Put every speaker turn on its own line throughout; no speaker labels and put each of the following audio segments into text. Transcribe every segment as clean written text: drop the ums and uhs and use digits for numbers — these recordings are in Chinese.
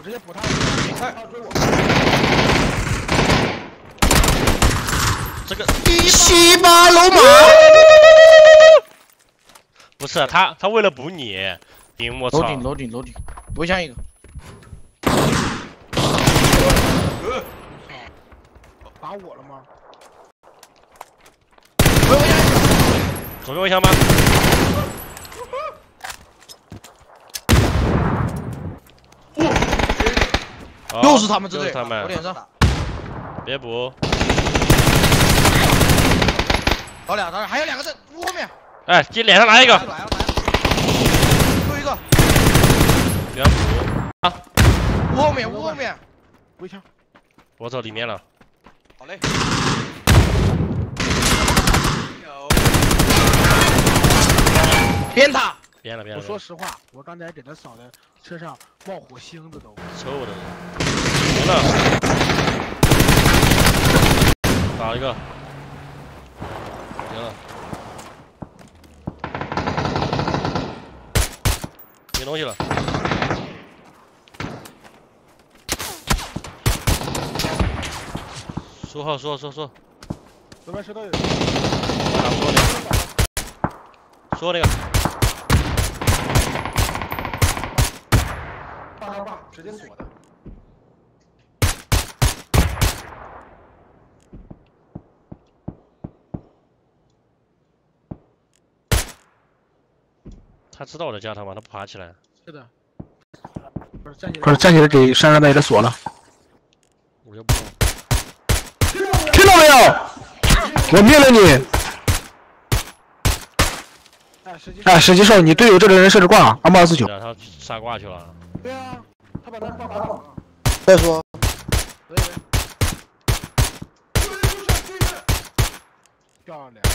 我直接补他。
哎，
追我！
这个
西巴龙马。
不是他为了补你，我操！
楼顶，围墙一个。
打我了吗？
左边围墙吗？
又是他们这队，
又是他们
我脸上。
别补。
倒俩，还有2个在屋后面。
哎，你脸上来一个。
来了。又一个。
别补啊！
屋后面。
围墙。
我走里面了。
好嘞。
鞭他。
变了。
我说实话，我刚才给他扫的车上冒火星子都。
臭的。行了。打一个。行了。没东西了。说号说。
左边石头有人。
说那个。
爸，直接锁的。
他知道我在加他吗？他不爬起来。
是的。不是
站起来给山上那个锁了。
我就不动。
听到没有？我灭了你！哎，实际上你队友这个人设置挂2849。
他杀挂去了。
对啊，他把他挂打了。
再说。
漂亮！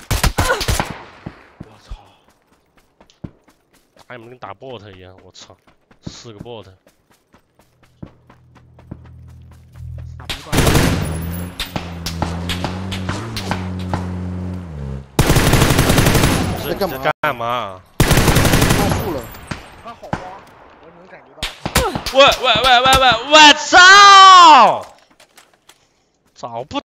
我操！
打你们跟打 bot 一样，我操，4个 bot。
打不挂。
在干嘛？
过树了。
他好慌，我能感觉到。
我操！早不。